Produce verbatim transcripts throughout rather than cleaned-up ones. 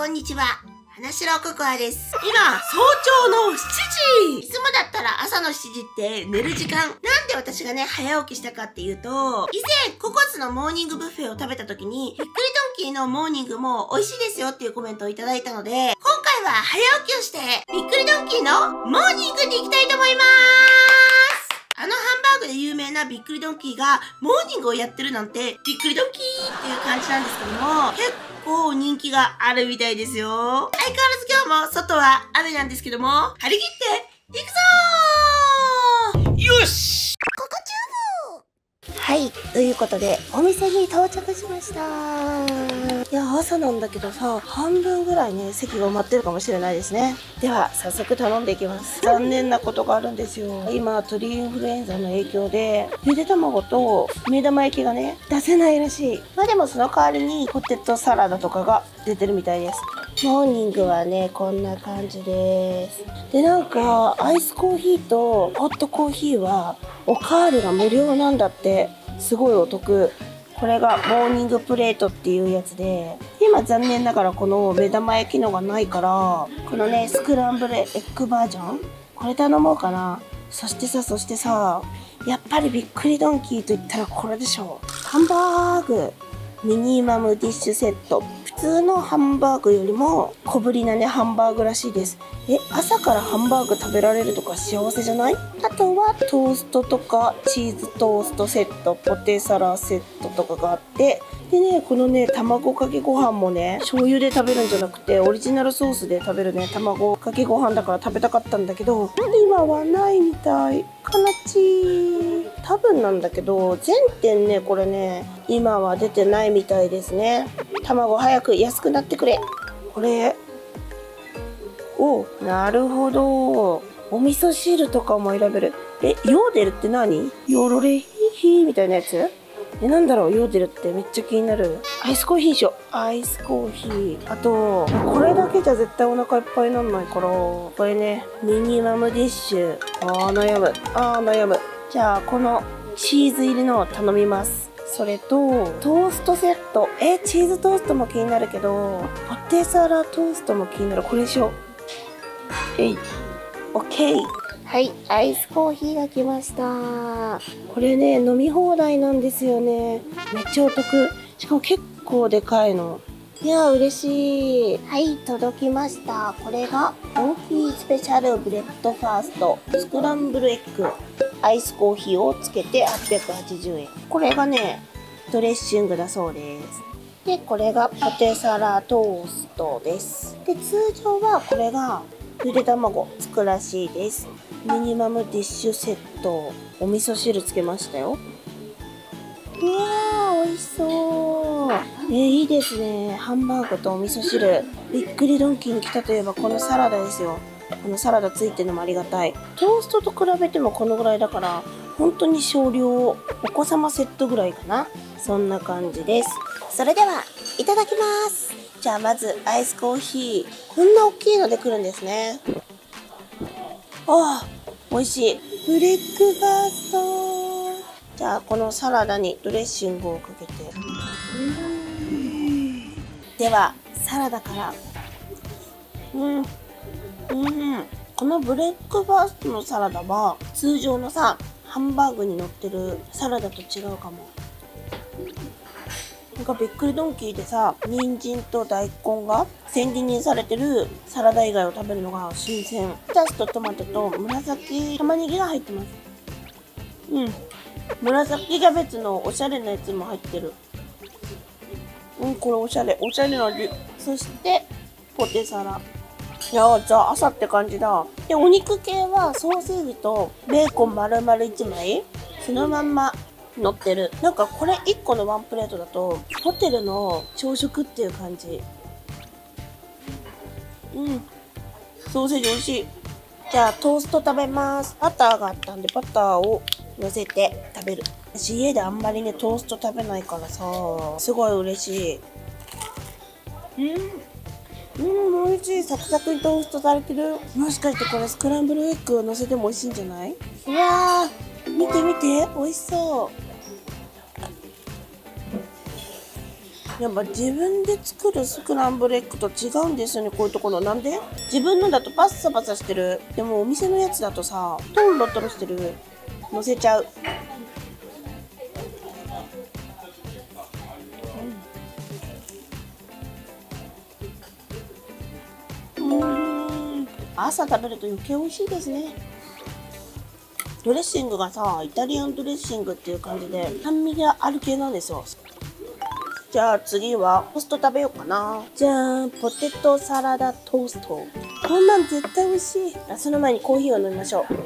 んにちは。花城ココアです。今、早朝のしちじ。いつもだったら朝のしちじって寝る時間。なんで私がね、早起きしたかっていうと、以前、ココスのモーニングブッフェを食べた時に、びっくりドンキーのモーニングも美味しいですよっていうコメントをいただいたので、今回は早起きをして、びっくりドンキーのモーニングに行きたいと思います。あのハンバーグで有名なびっくりドンキーがモーニングをやってるなんてびっくりドンキーっていう感じなんですけども、結構人気があるみたいですよ。相変わらず今日も外は雨なんですけども、張り切っていくぞー。よし、ここチューブ。はい、ということでお店に到着しました。いや、朝なんだけどさ、半分ぐらいね席が埋まってるかもしれないですね。では早速頼んでいきます。残念なことがあるんですよ。今鳥インフルエンザの影響でゆで卵と目玉焼きがね出せないらしい。まあでもその代わりにポテトサラダとかが出てるみたいです。モーニングはねこんな感じです。でなんかアイスコーヒーとホットコーヒーはおかわりが無料なんだって。すごいお得。これがモーニングプレートっていうやつで、今残念ながらこの目玉焼きのがないから、このねスクランブルエッグバージョン、これ頼もうかな。そしてさそしてさやっぱりびっくりドンキーといったらこれでしょ。ハンバーグミニマムディッシュセット。普通のハンバーグよりも小ぶりなねハンバーグらしいです。え、朝からハンバーグ食べられるとか幸せじゃない？あとはトーストとかチーズトーストセット、ポテサラセットとかがあって、でねこのね卵かけご飯もね醤油で食べるんじゃなくてオリジナルソースで食べるね卵かけご飯だから食べたかったんだけど今はないみたい。かなちー。多分なんだけど全店ねこれね今は出てないみたいですね。卵早く安くなってくれ。これお、なるほど。お味噌汁とかも選べる。え、ヨーデルって何？ヨロレヒヒみたいなやつ？え、なんだろう、ヨーデルってめっちゃ気になる。アイスコーヒーにしよう。アイスコーヒー。あと、これだけじゃ絶対お腹いっぱいになんないから、これね、ミニマムディッシュ。あー、悩む。あー、悩む。じゃあ、このチーズ入りのを頼みます。それと、トーストセット。え、チーズトーストも気になるけど、ポテサラトーストも気になる。これにしよう。えい。オッケー。はい、アイスコーヒーが来ました。これね、飲み放題なんですよね。めっちゃお得。しかも結構でかいの。いやー、嬉しい。はい、届きました。これが、ドンキースペシャルブレッドファースト、スクランブルエッグ、アイスコーヒーをつけてはっぴゃくはちじゅうえん。これがね、ドレッシングだそうです。で、これがポテサラトーストです。で、通常はこれがゆで卵つくらしいです。ミニマムディッシュセット。お味噌汁つけましたよ。うわー、美味しそう。えー、いいですね。ハンバーグとお味噌汁。びっくりドンキーに来たといえばこのサラダですよ。このサラダついてるのもありがたい。トーストと比べてもこのぐらいだから本当に少量。お子様セットぐらいかな。そんな感じです。それではいただきます。じゃあまずアイスコーヒー。こんな大きいので来るんですね。ああ、美味しい。ブレックファースト。じゃあこのサラダにドレッシングをかけて。ではサラダから。うん。うん。このブレックファーストのサラダは通常のさハンバーグに乗ってるサラダと違うかも。なんかびっくりドンキーでさ人参と大根が千切りにされてるサラダ以外を食べるのが新鮮。レタスとトマトと紫玉ねぎが入ってます。うん、紫キャベツのおしゃれなやつも入ってる。うん、これおしゃれおしゃれな味。そしてポテサラ。いやー、じゃあ朝って感じだ。でお肉系はソーセージとベーコン丸々いちまいそのまんま乗ってる。なんかこれいっこのワンプレートだとホテルの朝食っていう感じ。うん、ソーセージ美味しい。じゃあトースト食べます。バターがあったんでバターを乗せて食べる。私家であんまりねトースト食べないからさすごい嬉しい。うん、うん、美味しい。サクサクにトーストされてる。もしかしてこれスクランブルエッグを乗せても美味しいんじゃない？うわー、見て見て、美味しそう。 やっぱ自分で作るスクランブルエッグと違うんですよね、こういうところ。なんで？自分のだとパッサパサしてる。でもお店のやつだとさ、トロトロしてる。乗せちゃう。うん、うーん、朝食べると余計美味しいですね。ドレッシングがさ、イタリアンドレッシングっていう感じで酸味がある系なんですよ。じゃあ次はトースト食べようかな。じゃーん、ポテトサラダトースト。こんなん絶対美味しい。あ、その前にコーヒーを飲みましょう。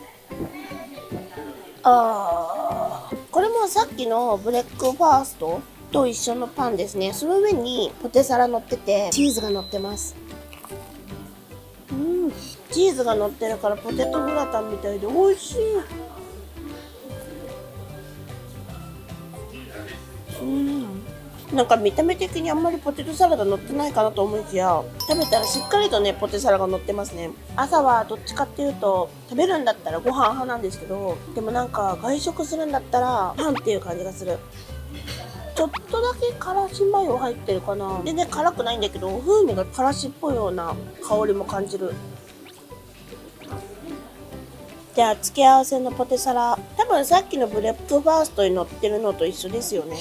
あー、これもさっきのブレックファーストと一緒のパンですね。その上にポテサラ乗ってて、チーズが乗ってます。うん、チーズが乗ってるからポテトグラタンみたいで美味しい。うん、なんか見た目的にあんまりポテトサラダ乗ってないかなと思いきや、食べたらしっかりとねポテサラが乗ってますね。朝はどっちかっていうと食べるんだったらご飯派なんですけど、でもなんか外食するんだったらパンっていう感じがする。ちょっとだけからしマヨ入ってるかな。全然辛くないんだけど、風味がからしっぽいような香りも感じる。じゃあ付け合わせのポテサラ、多分さっきのブレックファーストに乗ってるのと一緒ですよね。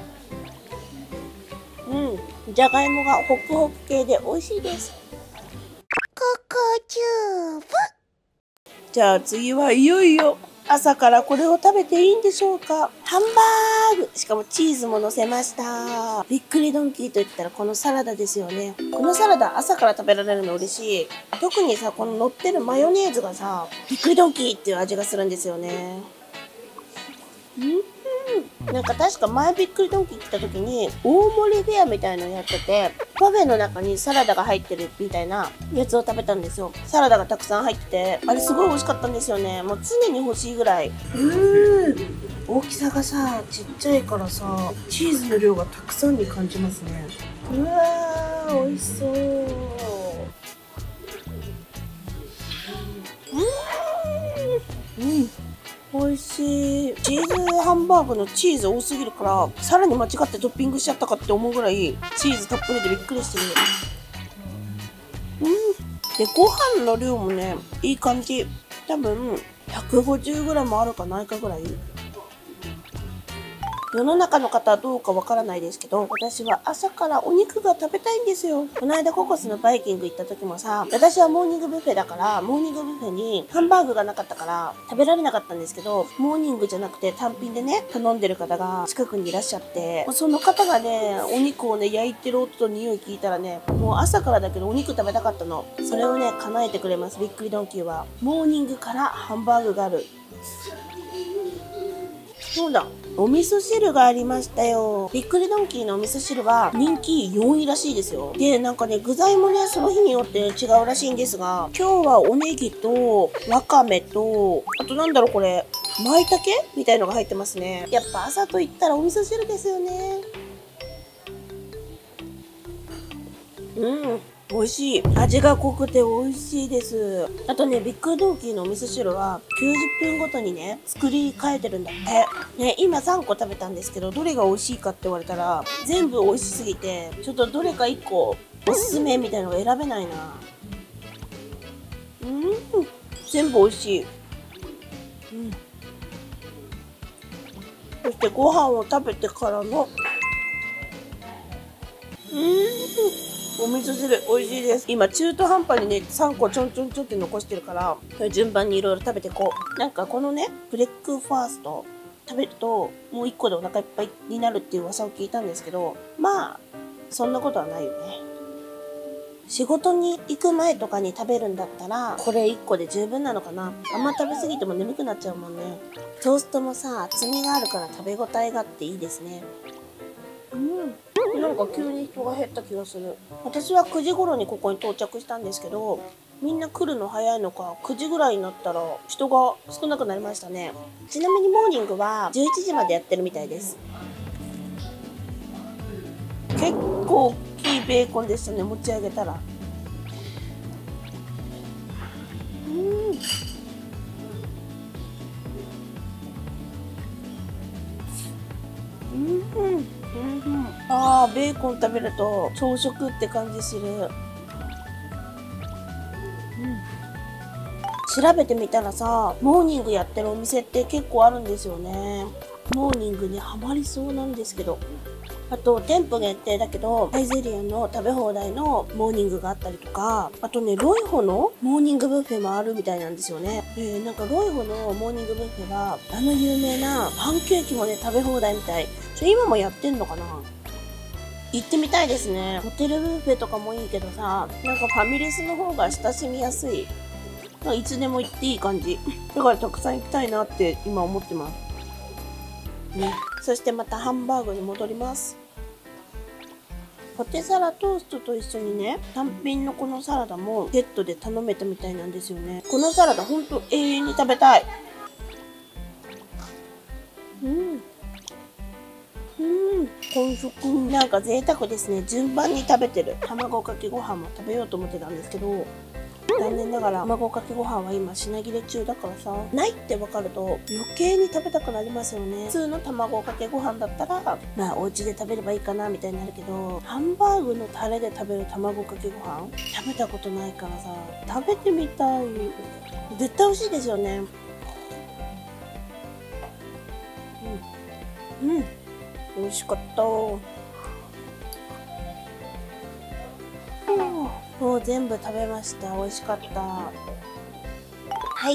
うん、じゃがいもがホクホク系で美味しいです。ココチューブ。じゃあ次はいよいよ朝からこれを食べていいんでしょうか。ハンバーグ、しかもチーズも乗せました。びっくりドンキーといったらこのサラダですよね。このサラダ朝から食べられるの嬉しい。特にさ、この乗ってるマヨネーズがさ、びっくりドンキーっていう味がするんですよね。うん、なんか確か前びっくりドンキー来た時に大盛りフェアみたいのやってて、パフェの中にサラダが入ってるみたいなやつを食べたんですよ。サラダがたくさん入ってて、あれすごい美味しかったんですよね。もう常に欲しいぐらい。うーん、大きさがさちっちゃいからさ、チーズの量がたくさんに感じますね。うわー、美味しそう。うん、うん美味しい。チーズハンバーグのチーズ多すぎるからさらに間違ってトッピングしちゃったかって思うぐらいチーズたっぷりでびっくりしてる。うん。でご飯の量もねいい感じ。多分 ひゃくごじゅうグラム あるかないかぐらい。世の中の方はどうかわからないですけど、私は朝からお肉が食べたいんですよ。この間ココスのバイキング行った時もさ、私はモーニングビュッフェだから、モーニングビュッフェにハンバーグがなかったから食べられなかったんですけど、モーニングじゃなくて単品でね、頼んでる方が近くにいらっしゃって、その方がね、お肉をね、焼いてる音と匂い聞いたらね、もう朝からだけどお肉食べたかったの。それをね、叶えてくれます、びっくりドンキーは。モーニングからハンバーグがある。そうだ。お味噌汁がありましたよ。びっくりドンキーのお味噌汁は人気よんいらしいですよ。で、なんかね、具材もね、その日によって違うらしいんですが、今日はおネギとわかめと、あとなんだろうこれ、舞茸みたいのが入ってますね。やっぱ朝と言ったらお味噌汁ですよね。うん。美味しい。味が濃くて美味しいです。あとね、ビッグドンキーのお味噌汁はきゅうじゅっぷんごとにね、作り変えてるんだって。ね、今さんこ食べたんですけど、どれが美味しいかって言われたら、全部美味しすぎて、ちょっとどれかいっこおすすめみたいなのが選べないな。うん、全部美味しい。うん。そしてご飯を食べてからの、うん。お味噌汁美味しいです。今中途半端にねさんこちょんちょんちょんって残してるから、順番にいろいろ食べてこう。なんかこのねブレックファースト食べるともういっこでお腹いっぱいになるっていう噂を聞いたんですけど、まあそんなことはないよね。仕事に行く前とかに食べるんだったらこれいっこで十分なのかな。あんま食べ過ぎても眠くなっちゃうもんね。トーストもさ厚みがあるから食べ応えがあっていいですね。うん、なんか急に人が減った気がする。私はくじ頃にここに到着したんですけど、みんな来るの早いのかくじぐらいになったら人が少なくなりましたね。ちなみにモーニングはじゅういちじまでやってるみたいです。結構大きいベーコンでしたね、持ち上げたら。うん、 うん、うん、あー、ベーコン食べると朝食って感じする。うん、調べてみたらさ、モーニングやってるお店って結構あるんですよね。モーニングにハマりそうなんですけど。あと、店舗限定だけど、サイゼリヤの食べ放題のモーニングがあったりとか、あとね、ロイホのモーニングブッフェもあるみたいなんですよね。えー、なんかロイホのモーニングブッフェは、あの有名なパンケーキもね、食べ放題みたい。ちょ、今もやってんのかな？行ってみたいですね。ホテルブッフェとかもいいけどさ、なんかファミレスの方が親しみやすい。いつでも行っていい感じ。だからたくさん行きたいなって今思ってます。ね、そしてまたハンバーグに戻ります。ポテサラトーストと一緒にね、単品のこのサラダもセットで頼めたみたいなんですよね。このサラダほんと永遠に食べたい。うん。うん。完食。なんか贅沢ですね。順番に食べてる。卵かけご飯も食べようと思ってたんですけど、残念ながら卵かけご飯は今品切れ中だからさ、ないって分かると余計に食べたくなりますよね。普通の卵かけご飯だったらまあお家で食べればいいかなみたいになるけど、ハンバーグのタレで食べる卵かけご飯食べたことないからさ、食べてみたい。絶対美味しいですよね。うん、うん、美味しかった。もう全部食べました。美味しかった。はい、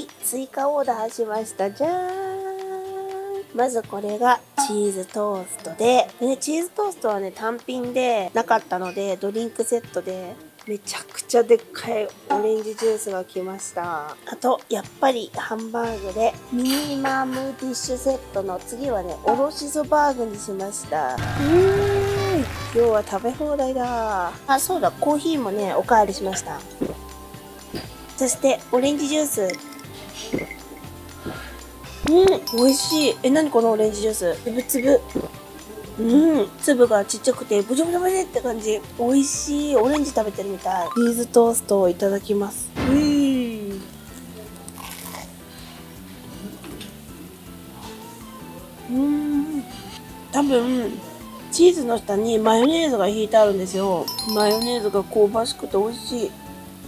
追加オーダーしました。じゃーん。まずこれがチーズトーストで、でね、チーズトーストはね、単品でなかったので、ドリンクセットで、めちゃくちゃでっかいオレンジジュースが来ました。あと、やっぱりハンバーグで、ミニマムディッシュセットの次はね、おろしそバーグにしました。うーん。今日は食べ放題だ。あ、そうだ、コーヒーもね、おかわりしました。そして、オレンジジュース。うん、美味しい。え、なにこのオレンジジュース。つぶつぶ。うん、粒がちっちゃくて、ブチョブチョブチョって感じ。美味しい。オレンジ食べてるみたい。チーズトーストをいただきます。うーん。うーん。多分、チーズの下にマヨネーズが引いてあるんですよ。マヨネーズが香ばしくて美味しい。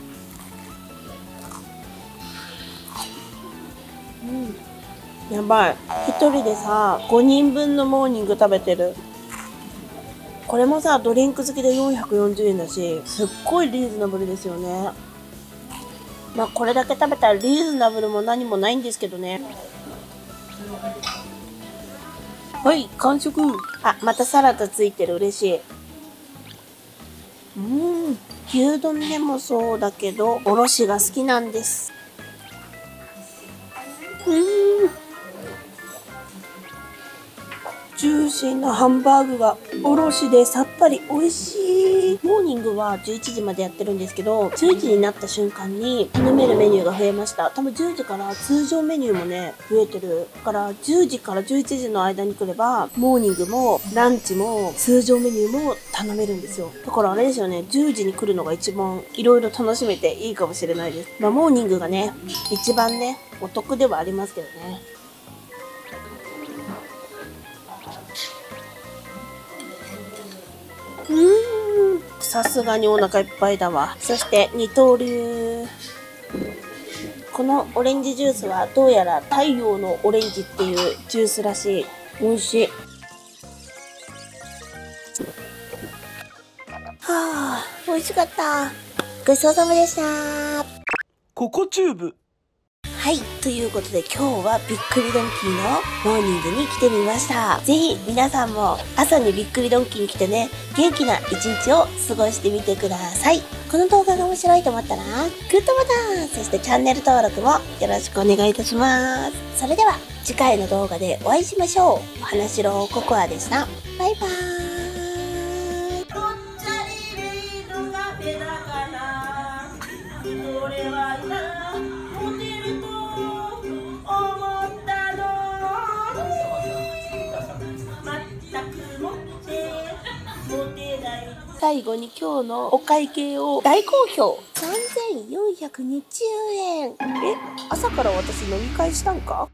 うん。やばい。一人でさ、ごにんぶんのモーニング食べてる。これもさ、ドリンク付きでよんひゃくよんじゅうえんだし、すっごいリーズナブルですよね。まあ、これだけ食べたらリーズナブルも何もないんですけどね。はい、完食。あ、またサラダついてる。嬉しい。うん。牛丼でもそうだけど、おろしが好きなんです。うん。ジューシーなハンバーグがおろしでさっぱり美味しい。モーニングはじゅういちじまでやってるんですけど、じゅういちじになった瞬間に頼めるメニューが増えました。多分じゅうじから通常メニューもね、増えてる。だからじゅうじからじゅういちじの間に来れば、モーニングもランチも通常メニューも頼めるんですよ。だからあれですよね、じゅうじに来るのが一番いろいろ楽しめていいかもしれないです。まあモーニングがね、一番ね、お得ではありますけどね。うーん、さすがにお腹いっぱいだわ。そして二刀流。このオレンジジュースはどうやら太陽のオレンジっていうジュースらしい。美味しい。はあ、美味しかった。ごちそうさまでした。 ココチューブ。 はい。ということで今日はびっくりドンキーのモーニングに来てみました。ぜひ皆さんも朝にびっくりドンキーに来てね、元気な一日を過ごしてみてください。この動画が面白いと思ったら、グッドボタン、そしてチャンネル登録もよろしくお願いいたします。それでは次回の動画でお会いしましょう。花城ココアでした。バイバーイ。最後に今日のお会計を大好評さんぜんよんひゃくにじゅうえん。え、朝から私飲み会したんか？